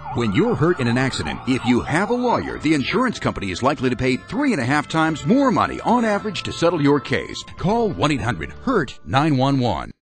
When you're hurt in an accident, if you have a lawyer, the insurance company is likely to pay 3.5 times more money on average to settle your case. Call 1-800-HURT-911.